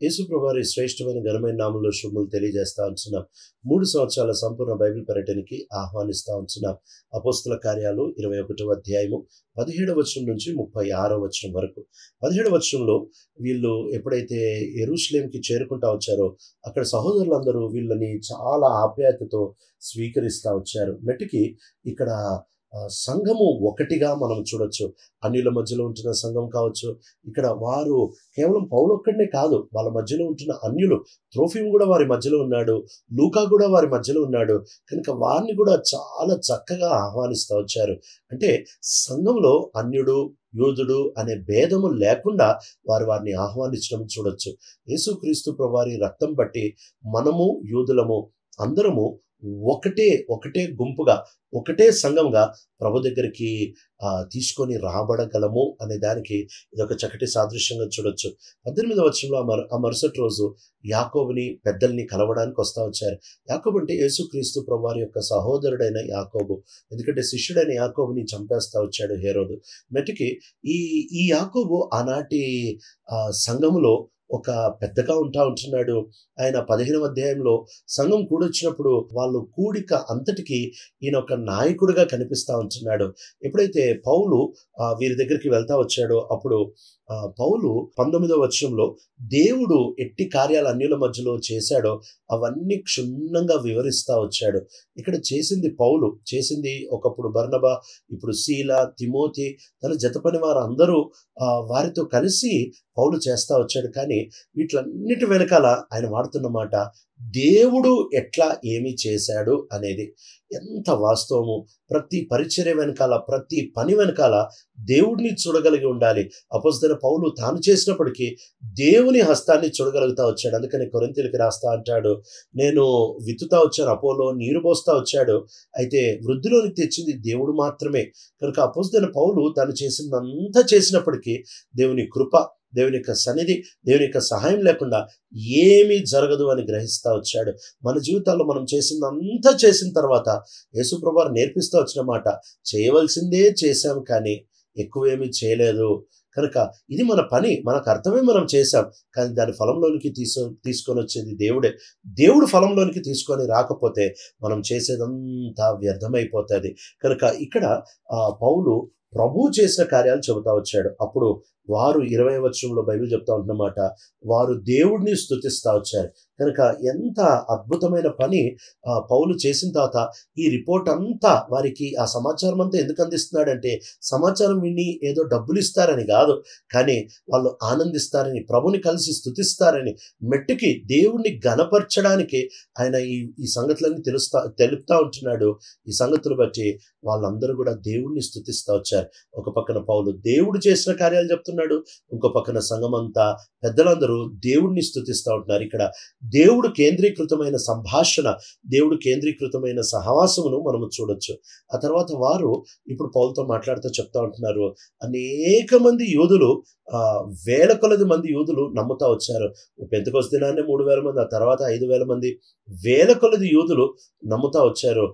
యేసుప్రభు వారి శ్రేష్టమైన ఘనమైన నామంలో శుభములు తెలియజేస్తా ఉంటున్నాం. 3 సంవత్సరాల సంపూర్ణ బైబిల్ పర్యటనకి ఆహ్వానిస్తా ఉంటున్నాం. అపోస్తల కార్యాలు 21వ అధ్యాయము 17వ వచనం నుంచి 36వ వచనం వరకు. 17వ వచనంలో వీళ్ళు ఎప్పుడైతే యెరూషలేంకి చేరుకుంటా వచ్చారో అక్కడ సహోదరులందరూ వీళ్ళని చాలా ఆప్యాయతతో స్వీకరిస్తా వచ్చారు. మెట్టికి ఇక్కడ సంఘము ఒకటిగా మనం చూడొచ్చు. అన్యుల మధ్యలో ఉంటున్న సంఘం కావచ్చు. ఇక్కడ వారు కేవలం పౌలొక్కడనే కాదు, వాళ్ళ మధ్యలో ఉంటున్న అన్యులు, త్రోఫిము కూడా వారి మధ్యలో ఉన్నాడు, లూకా కూడా వారి మధ్యలో ఉన్నాడు. కనుక వారిని కూడా చాలా చక్కగా ఆహ్వానిస్తూ వచ్చారు. అంటే సంఘంలో అన్యుడు యోధుడు అనే భేదము లేకుండా వారిని ఆహ్వానించడం చూడొచ్చు. యేసుక్రీస్తు ప్రభువారి రక్తం బట్టి మనము యూదులము అందరము ఒకటే గుంపుగా ఒకటే సంఘంగా ప్రభు దగ్గరికి తీసుకొని రాబడగలము అనే దానికి ఇదొక చక్కటి సాదృశ్యంగా చూడొచ్చు. 18వ వచనంలో ఆ మరుసటి రోజు యాకోబుని పెద్దల్ని కలవడానికి వస్తా వచ్చారు. యాకోబు అంటే యేసుక్రీస్తు ప్రభువారి యొక్క సహోదరుడైన యాకోబు. ఎందుకంటే శిష్యుడైన యాకోబుని చంపేస్తా వచ్చాడు హేరోదు. మెటికి ఈ యాకోబు ఆనాటి సంఘములో ఒక పెద్దగా ఉంటున్నాడు. ఆయన 15వ అధ్యాయంలో సంఘం కూడొచ్చినప్పుడు వాళ్ళు కూడిక అంతటికి ఈయన ఒక నాయకుడిగా కనిపిస్తా ఉంటున్నాడు. ఎప్పుడైతే పౌలు వీరి దగ్గరికి వెళ్తా వచ్చాడో అప్పుడు పౌలు 19వ వచనంలో దేవుడు ఎట్టి కార్యాలు అన్యుల మధ్యలో చేశాడో అవన్నీ క్షుణ్ణంగా వివరిస్తా వచ్చాడు. ఇక్కడ చేసింది పౌలు, చేసింది ఒకప్పుడు బర్నబా, ఇప్పుడు శీల, తిమోతి, తన జతపని వారు అందరూ వారితో కలిసి పౌలు చేస్తా వచ్చాడు. కానీ వీటిలన్నిటి వెనకాల ఆయన వాడుతున్న మాట దేవుడు ఎట్లా ఏమి చేశాడు అనేది ఎంత వాస్తవము. ప్రతి పరిచర్య వెనకాల, ప్రతి పని వెనకాల దేవుడిని చూడగలిగి ఉండాలి. అపోస్తలుడైన పౌలు తాను చేసినప్పటికీ దేవుని హస్తాన్ని చూడగలుగుతా వచ్చాడు. అందుకని కొరింథీయులకు రాస్తా అంటాడు, నేను విత్తుతా వచ్చాను, అపోలో నీరు పోస్తా వచ్చాడు, అయితే వృద్ధిలోనికి తెచ్చింది దేవుడు మాత్రమే. కనుక అపోస్తలుడైన పౌలు తాను చేసిందంతా చేసినప్పటికీ దేవుని కృప, దేవుని యొక్క సన్నిధి, దేవుని యొక్క సహాయం లేకుండా ఏమీ జరగదు అని గ్రహిస్తా వచ్చాడు. మన జీవితాల్లో మనం చేసిందంతా చేసిన తర్వాత యేసుప్రభు వారు నేర్పిస్తూ వచ్చిన మాట, చేయవలసిందే చేశాం కానీ ఎక్కువేమీ చేయలేదు. కనుక ఇది మన పని, మన కర్తవ్యం మనం చేశాం, కానీ దాని ఫలంలోనికి తీసుకొని వచ్చేది దేవుడే. దేవుడు ఫలంలోనికి తీసుకొని రాకపోతే మనం చేసేదంతా వ్యర్థమైపోతుంది. కనుక ఇక్కడ పౌలు ప్రభు చేసిన కార్యాలు చెబుతా వచ్చాడు. అప్పుడు వారు 20వ వచనంలో బైబిల్ చెప్తా ఉంటున్నమాట, వారు దేవుడిని స్తుతిస్తా వచ్చారు. కనుక ఎంత అద్భుతమైన పని పౌలు చేసిన తర్వాత ఈ రిపోర్ట్ అంతా వారికి, ఆ సమాచారం అంతా ఎందుకు అందిస్తున్నాడంటే సమాచారం విని ఏదో డబ్బులు ఇస్తారని కాదు, కానీ వాళ్ళు ఆనందిస్తారని, ప్రభుని కలిసి స్తుతిస్తారని, మెట్టుకి దేవుణ్ణి గణపరచడానికి ఆయన ఈ సంగతులన్నీ తెలుపుతా ఉంటున్నాడు. ఈ సంగతులు బట్టి వాళ్ళందరూ కూడా దేవుణ్ణి స్తుతిస్తా వచ్చారు. ఒక పక్కన పౌలు దేవుడు చేసిన కార్యాలు చెప్తున్నాడు, ఇంకో పక్కన సంఘం అంతా పెద్దలందరూ దేవుణ్ణి స్తుతిస్తూ ఉంటున్నారు. ఇక్కడ దేవుడు కేంద్రీకృతమైన సంభాషణ, దేవుడు కేంద్రీకృతమైన సహవాసమును మనము చూడొచ్చు. ఆ తర్వాత వారు ఇప్పుడు పౌలుతో మాట్లాడుతూ చెప్తా ఉంటున్నారు, అనేక మంది యూదులు, వేల కొలది మంది యూదులు నమ్ముతా వచ్చారు. పెంతెకొస్తు దినాన్నే 3000 మంది, ఆ తర్వాత 5000 మంది, వేల కొలది యూదులు నమ్ముతా వచ్చారు.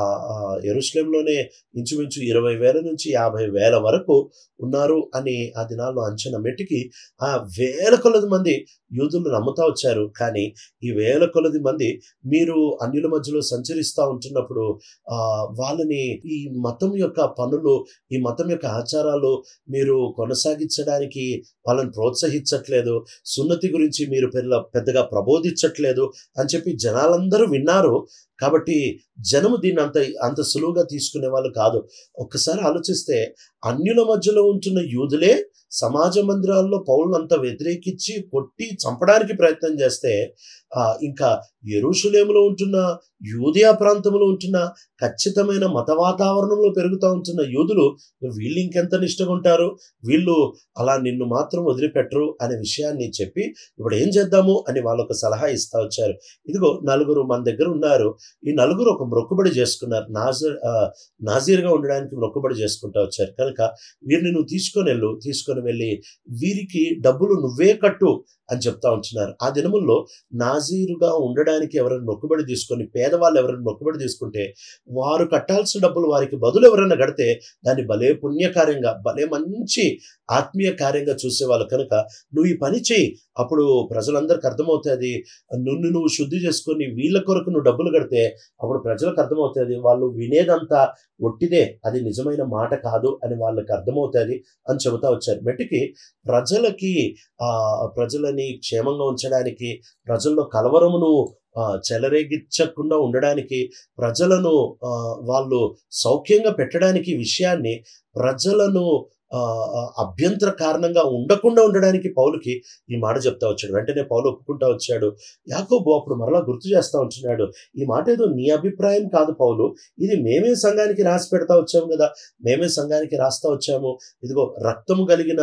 యెరూషలేంలోనే ఇంచుమించు 20,000 నుంచి 50,000 వరకు ఉన్నారు అని ఆ దినాల్లో అంచనా. మెట్టికి ఆ వేల కొలది మంది యూదులు నమ్ముతా వచ్చారు. కానీ ఈ వేల కొలది మంది మీరు అన్యుల మధ్యలో సంచరిస్తూ ఉంటున్నప్పుడు వాళ్ళని ఈ మతం యొక్క పనులు, ఈ మతం యొక్క ఆచారాలు మీరు కొనసాగించడానికి వాళ్ళని ప్రోత్సహించట్లేదు, సున్నతి గురించి మీరు పెద్దగా ప్రబోధించట్లేదు అని చెప్పి జనాలందరూ విన్నారు. కాబట్టి జనము దీన్ని అంత సులువుగా తీసుకునే వాళ్ళు కాదు. ఒక్కసారి ఆలోచిస్తే అన్యుల మధ్యలో ఉంటున్న యూదులే సమాజ మందిరాల్లో పౌలును అంత వ్యతిరేకించి కొట్టి చంపడానికి ప్రయత్నం చేస్తే, ఇంకా యెరూషలేములో ఉంటున్న, యూదయా ప్రాంతంలో ఉంటున్న, ఖచ్చితమైన మత వాతావరణంలో పెరుగుతూ ఉంటున్న యూదులు వీళ్ళు ఇంకెంత నిష్టగా ఉంటారు, వీళ్ళు అలా నిన్ను మాత్రం వదిలిపెట్టరు అనే విషయాన్ని చెప్పి ఇప్పుడు ఏం చేద్దాము అని వాళ్ళొక సలహా ఇస్తా వచ్చారు. ఇదిగో 4 మన దగ్గర ఉన్నారు, ఈ 4 ఒక మొక్కుబడి చేసుకున్నారు, నాజీర్గా ఉండడానికి మొక్కుబడి చేసుకుంటా వచ్చారు. కనుక వీరిని నువ్వు తీసుకొని వెళ్ళి వీరికి డబ్బులు నువ్వే కట్టు అని చెప్తా ఉంటున్నారు. ఆ దినముల్లో నాజీరుగా ఉండడానికి ఎవరైనా మొక్కుబడి తీసుకొని, పేదవాళ్ళు ఎవరైనా మొక్కుబడి తీసుకుంటే వారు కట్టాల్సిన డబ్బులు వారికి బదులు ఎవరైనా కడితే దాన్ని భలే పుణ్యకార్యంగా, భలే మంచి ఆత్మీయ కార్యంగా చూసేవాళ్ళు. కనుక నువ్వు ఈ పని చేయి, అప్పుడు ప్రజలందరికీ అర్థమవుతుంది. నువ్వు శుద్ధి చేసుకొని వీళ్ళ కొరకు నువ్వు డబ్బులు కడితే అప్పుడు ప్రజలకు అర్థమవుతుంది, వాళ్ళు వినేదంతా ఒట్టిదే, అది నిజమైన మాట కాదు అని వాళ్ళకి అర్థమవుతుంది అని చెబుతా వచ్చారు. మెట్టికి ప్రజలని క్షేమంగా ఉంచడానికి, ప్రజల్లో కలవరమును చెలరేగించకుండా ఉండడానికి, ప్రజలను వాళ్ళు సౌఖ్యంగా పెట్టడానికి, విషయాన్ని ప్రజలను అభ్యంతర కారణంగా ఉండకుండా ఉండడానికి పౌలుకి ఈ మాట చెప్తా వచ్చాడు. వెంటనే పౌలు ఒప్పుకుంటా వచ్చాడు. యాకోబు అప్పుడు మరలా గుర్తు చేస్తా ఉంటున్నాడు, ఈ మాట ఏదో నీ అభిప్రాయం కాదు పౌలు, ఇది మేమే సంఘానికి రాసి పెడతా వచ్చాము కదా, మేమే సంఘానికి రాస్తా వచ్చాము. ఇదిగో రక్తము కలిగిన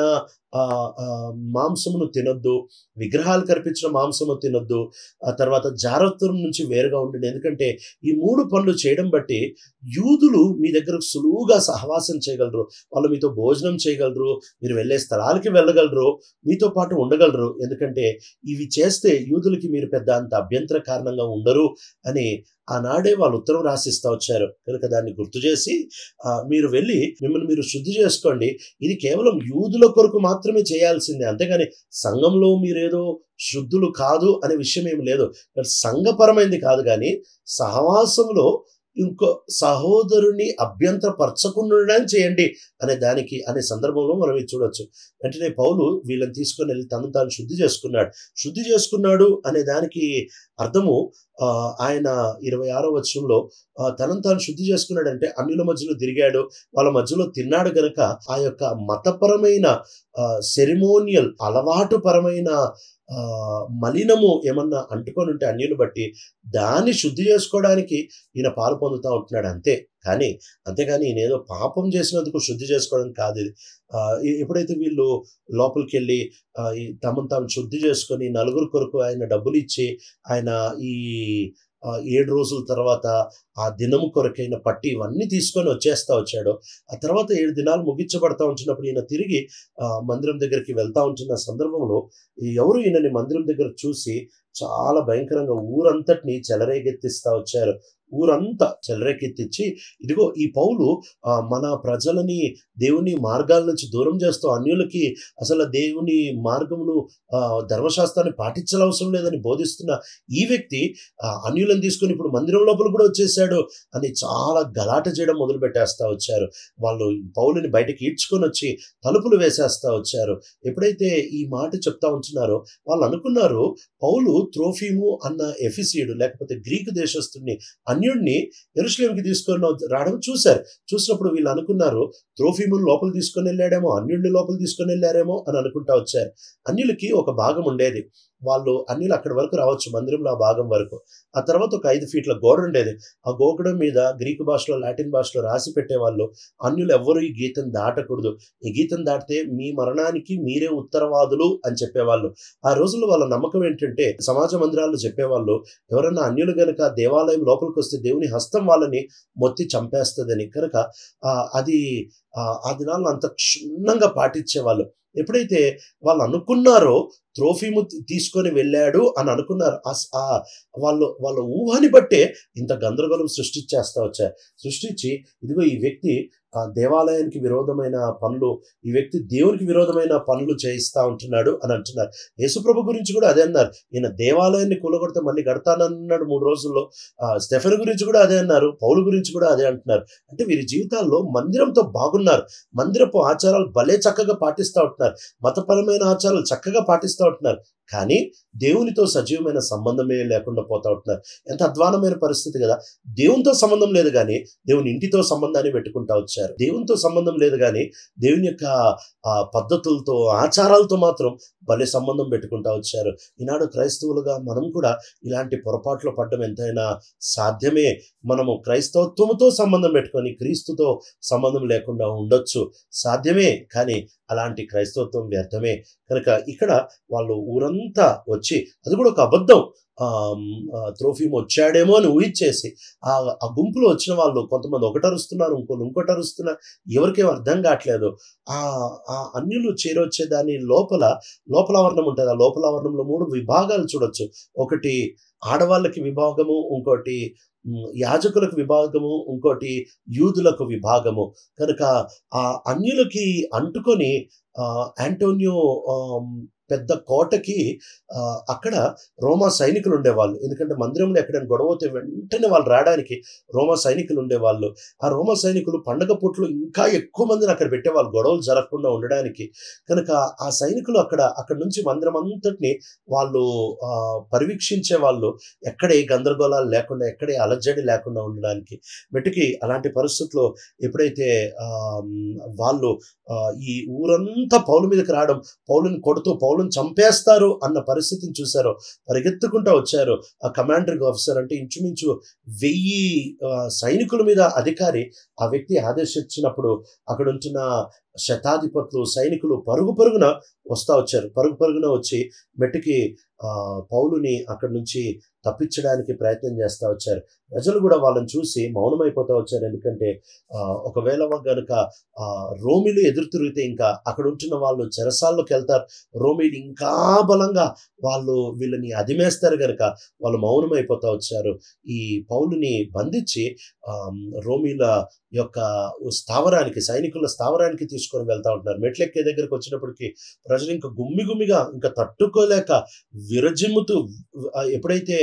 మాంసమును తినొద్దు, విగ్రహాలు కల్పించిన మాంసము తినొద్దు, ఆ తర్వాత జారత్వం నుంచి వేరుగా ఉండండి. ఎందుకంటే ఈ 3 పనులు చేయడం బట్టి యూదులు మీ దగ్గరకు సులువుగా సహవాసం చేయగలరు, వాళ్ళు మీతో భోజనం చేయగలరు, మీరు వెళ్ళే స్థలాలకి వెళ్ళగలరు, మీతో పాటు ఉండగలరు. ఎందుకంటే ఇవి చేస్తే యూదులకి మీరు పెద్ద అంత అభ్యంతర కారణంగా ఉండరు అని ఆనాడే వాళ్ళు ఉత్తరం రాసిస్తా వచ్చారు. కనుక దాన్ని గుర్తు చేసి మీరు వెళ్ళి మిమ్మల్ని మీరు శుద్ధి చేసుకోండి, ఇది కేవలం యూదుల కొరకు మాత్రమే చేయాల్సిందే, అంతేగాని సంఘంలో మీరేదో శుద్ధులు కాదు అనే విషయం ఏమి లేదు. సంఘపరమైంది కాదు, కానీ సహవాసంలో ఇంకో సహోదరుని అభ్యంతరపరచకుండా చేయండి అనే సందర్భంలో మనం ఇది చూడొచ్చు. వెంటనే పౌలు వీళ్ళని తీసుకొని వెళ్ళి తను తాను శుద్ధి చేసుకున్నాడు అనే దానికి అర్థము ఆయన 26వ వచనంలో తనను తాను శుద్ధి చేసుకున్నాడంటే అన్యుల మధ్యలో తిరిగాడు, వాళ్ళ మధ్యలో తిన్నాడు గనక ఆ యొక్క మతపరమైన సెరిమోనియల్ అలవాటు పరమైన మలినము ఏమన్నా అంటుకొని ఉంటే అన్యులు బట్టి దాన్ని శుద్ధి చేసుకోవడానికి ఈయన పాలు పొందుతూ ఉంటున్నాడు అంతేగాని ఈయన ఏదో పాపం చేసినందుకు శుద్ధి చేసుకోవడం కాదు ఇది. ఎప్పుడైతే వీళ్ళు లోపలికి వెళ్ళి తమను తాము శుద్ధి చేసుకొని నలుగురు కొరకు ఆయన డబ్బులు ఇచ్చి ఆయన ఈ 7 రోజుల తర్వాత ఆ దినము కొరకైన పట్టి ఇవన్నీ తీసుకొని వచ్చేస్తా వచ్చాడు. ఆ తర్వాత 7 దినాలు ముగించబడతా ఉంటున్నప్పుడు ఈయన తిరిగి మందిరం దగ్గరికి వెళ్తా ఉంటున్న సందర్భంలో ఎవరు ఈయనని మందిరం దగ్గర చూసి చాలా భయంకరంగా ఊరంతటిని చెలరేగెత్తిస్తా వచ్చారు. ఊరంతా చెలరేకెత్తించి, ఇదిగో ఈ పౌలు మన ప్రజలని దేవుని మార్గాల నుంచి దూరం చేస్తూ అన్యులకి అసలు దేవుని మార్గమును ధర్మశాస్త్రాన్ని పాటించనవసరం లేదని బోధిస్తున్న ఈ వ్యక్తి అన్యులను తీసుకుని ఇప్పుడు మందిరం లోపల కూడా వచ్చేసాడు అని చాలా గలాట చేయడం మొదలు పెట్టేస్తా వచ్చారు. వాళ్ళు పౌలుని బయటకి ఈడ్చుకొని వచ్చి తలుపులు వేసేస్తా వచ్చారు. ఎప్పుడైతే ఈ మాట చెప్తా ఉంటున్నారో వాళ్ళు అనుకున్నారు పౌలు త్రోఫీము అన్న ఎఫిసీయుడు లేకపోతే గ్రీకు దేశస్తుడిని అన్యుడిని యెరూషలేముకి తీసుకొని రావడం చూసినప్పుడు వీళ్ళు అనుకున్నారు త్రోఫీమును లోపల తీసుకొని వెళ్ళాడేమో, అన్యుడిని లోపల తీసుకొని వెళ్ళారేమో అని అనుకుంటా వచ్చారు. అన్యులకి ఒక భాగం ఉండేది, అన్యులు అక్కడి వరకు రావచ్చు మందిరంలో ఆ భాగం వరకు. ఆ తర్వాత ఒక 5 ఫీట్ల గోడ ఉండేది. ఆ గోడ మీద గ్రీకు భాషలో లాటిన్ భాషలో రాసి పెట్టేవాళ్ళు అన్యులు ఎవ్వరూ ఈ గీతను దాటకూడదు, ఈ గీతను దాటితే మీ మరణానికి మీరే ఉత్తరవాదులు అని చెప్పేవాళ్ళు. ఆ రోజుల్లో వాళ్ళ నమ్మకం ఏంటంటే సమాజ మందిరాల్లో చెప్పేవాళ్ళు ఎవరన్నా అన్యులు గనక దేవాలయం లోపలికి వస్తే దేవుని హస్తం వాళ్ళని మొత్తి చంపేస్తుందని. కనుక అది ఆ దినాల్లో అంత క్షుణ్ణంగా పాటించేవాళ్ళు. ఎప్పుడైతే వాళ్ళు అనుకున్నారో త్రోఫీము తీసుకొని వెళ్ళాడు అని అనుకున్నారు, వాళ్ళ ఊహని బట్టే ఇంత గందరగోళం సృష్టించి ఇదిగో ఈ వ్యక్తి దేవాలయానికి విరోధమైన పనులు, ఈ వ్యక్తి దేవునికి విరోధమైన పనులు చేయిస్తా ఉంటున్నాడు అని అంటున్నారు. యేసుప్రభు గురించి కూడా అదే అన్నారు, ఈయన దేవాలయాన్ని కూలగొడితే మళ్ళీ కడతానన్నాడు 3 రోజుల్లో. స్టెఫెను గురించి కూడా అదే అన్నారు, పౌలు గురించి కూడా అదే అంటున్నారు. అంటే వీరి జీవితాల్లో మందిరంతో బాగున్నారు, మందిరపు ఆచారాలు భలే చక్కగా పాటిస్తూ ఉంటున్నారు, మతపరమైన ఆచారాలు చక్కగా పాటిస్తూ ఉంటున్నారు, కానీ దేవునితో సజీవమైన సంబంధమే లేకుండా పోతా ఉంటున్నారు. ఎంత అధ్వానమైన పరిస్థితి కదా. దేవునితో సంబంధం లేదు కానీ దేవుని ఇంటితో సంబంధాన్ని పెట్టుకుంటా వచ్చారు. దేవునితో సంబంధం లేదు కానీ దేవుని యొక్క పద్ధతులతో ఆచారాలతో మాత్రం భలే సంబంధం పెట్టుకుంటా వచ్చారు. ఈనాడు క్రైస్తవులుగా మనం కూడా ఇలాంటి పొరపాట్లు పడడం ఎంతైనా సాధ్యమే. మనము క్రైస్తవత్వముతో సంబంధం పెట్టుకొని క్రీస్తుతో సంబంధం లేకుండా ఉండొచ్చు, సాధ్యమే. కానీ అలాంటి క్రైస్తవ క్రైస్తవత్వం వ్యర్థమే. కనుక ఇక్కడ వాళ్ళు ఊరంతా వచ్చి, అది కూడా ఒక అబద్ధం, త్రోఫిము వచ్చాడేమో అని ఊహించేసి ఆ గుంపులో వచ్చిన వాళ్ళు కొంతమంది ఒకటి అరుస్తున్నారు, ఇంకోటి అరుస్తున్నారు, ఎవరికేం అర్థం కావట్లేదు. ఆ అన్యులు చేరొచ్చే దాని లోపలావరణం ఉంటుంది. ఆ లోపలావరణంలో 3 విభాగాలు చూడొచ్చు. ఒకటి ఆడవాళ్ళకి విభాగము, ఇంకోటి యాజకులకు విభాగము, ఇంకోటి యూదులకు విభాగము. కనుక ఆ అన్యులకి అంటుకొని యాంటోనియో పెద్ద కోటకి అక్కడ రోమా సైనికులు ఉండేవాళ్ళు. ఎందుకంటే మందిరంలో ఎక్కడైనా గొడవ అవుతే వెంటనే వాళ్ళు రావడానికి రోమా సైనికులు ఉండేవాళ్ళు. ఆ రోమా సైనికులు పండగ పూటలు ఇంకా ఎక్కువ మందిని అక్కడ పెట్టేవాళ్ళు, గొడవలు జరగకుండా ఉండడానికి. కనుక ఆ సైనికులు అక్కడ నుంచి మందిరం అంతటిని వాళ్ళు పర్యవేక్షించే వాళ్ళు, ఎక్కడే గందరగోళాలు లేకుండా, ఎక్కడే అలజడి లేకుండా ఉండడానికి. మెట్టుకి అలాంటి పరిస్థితుల్లో ఎప్పుడైతే వాళ్ళు ఈ ఊరంతా పౌలు మీదకి రావడం, పౌలుని కొడుతూ పౌలుని చంపేస్తారు అన్న పరిస్థితిని చూశారో పరిగెత్తుకుంటూ వచ్చారు. ఆ కమాండరింగ్ ఆఫీసర్ అంటే ఇంచుమించు 1000 సైనికుల మీద అధికారి ఆ వ్యక్తి ఆదేశించినప్పుడు అక్కడ ఉంటున్న శతాధిపతులు, సైనికులు పరుగున వచ్చారు. పరుగున వచ్చి మెట్టుకి పౌలుని అక్కడి నుంచి తప్పించడానికి ప్రయత్నం చేస్తూ వచ్చారు. ప్రజలు కూడా వాళ్ళని చూసి మౌనమైపోతూ వచ్చారు. ఎందుకంటే ఒకవేళ గనుక రోమిలు ఎదురు తిరిగితే ఇంకా అక్కడ ఉంటున్న వాళ్ళు చెరసాల్లోకి వెళ్తారు. రోమిలు ఇంకా బలంగా వాళ్ళు వీళ్ళని అదిమేస్తారు కనుక వాళ్ళు మౌనమైపోతూ వచ్చారు. ఈ పౌలుని బంధించి రోమిల యొక్క స్థావరానికి, సైనికుల స్థావరానికి తీసుకొని వెళ్తా ఉంటున్నారు. మెట్లెక్కే దగ్గరకు వచ్చినప్పటికీ ప్రజలు ఇంకా గుమ్మిగా ఇంకా తట్టుకోలేక విరజిమ్ముతూ ఎప్పుడైతే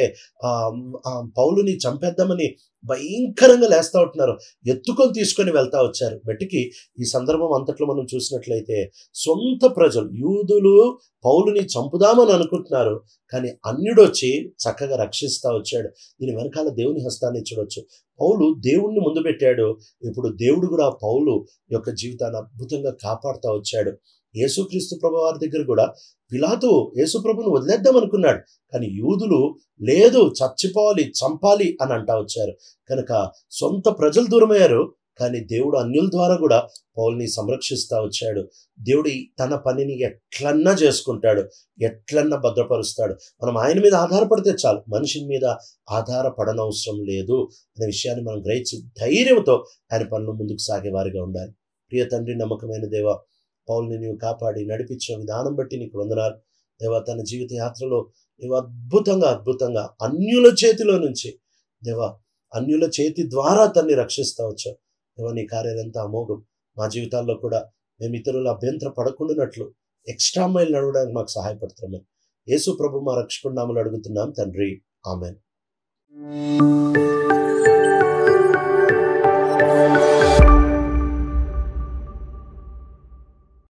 పౌలుని చంపేద్దామని భయంకరంగా లేస్తా ఉంటున్నారు, ఎత్తుకొని తీసుకొని వెళ్తా వచ్చారు. బట్టికి ఈ సందర్భం అంతట్లో మనం చూసినట్లయితే సొంత ప్రజలు యూదులు పౌలుని చంపుదామని అనుకుంటున్నారు, కానీ అన్యుడొచ్చి చక్కగా రక్షిస్తా వచ్చాడు. దీని వెనకాల దేవుని హస్తాన్ని చూడొచ్చు. పౌలు దేవుణ్ణి ముందు పెట్టాడు. ఇప్పుడు దేవుడు కూడా పౌలు యొక్క జీవితాన్ని అద్భుతంగా కాపాడుతూ వచ్చాడు. యేసుక్రీస్తు ప్రభు వారి దగ్గర కూడా పిలాతు యేసుప్రభుని వదిలేద్దాం అనుకున్నాడు, కానీ యూదులు లేదు, చచ్చిపోవాలి, చంపాలి అని అంటా వచ్చారు. కనుక సొంత ప్రజలు దూరమయ్యారు, కానీ దేవుడు అన్యుల ద్వారా కూడా పౌల్ని సంరక్షిస్తూ వచ్చాడు. దేవుడు తన పనిని ఎట్లన్నా చేసుకుంటాడు, ఎట్లన్నా భద్రపరుస్తాడు. మనం ఆయన మీద ఆధారపడితే చాలు, మనిషి మీద ఆధారపడనవసరం లేదు అనే విషయాన్ని మనం గ్రహించి ధైర్యంతో ఆయన పనులు ముందుకు సాగేవారిగా ఉండాలి. ప్రియ తండ్రి, నమ్మకమైన దేవా, పౌల్ని నీవు కాపాడి నడిపించిన విధానం బట్టి నీకు వందనాలు దేవా. తన జీవిత యాత్రలో నీవు అద్భుతంగా అన్యుల చేతిలో నుంచి దేవా, అన్యుల చేతి ద్వారా తన్ని రక్షిస్తా వచ్చావు దేవా. నీ కార్యాలంతా అమోఘం. మా జీవితాల్లో కూడా మేము ఇతరుల అభ్యంతర పడకుండానట్లు ఎక్స్ట్రా మైల్ నడవడానికి మాకు సహాయపడుతున్నాం. యేసు ప్రభు మా రక్షకుడి నామములో అడుగుతున్నాం తండ్రి, ఆమెన్.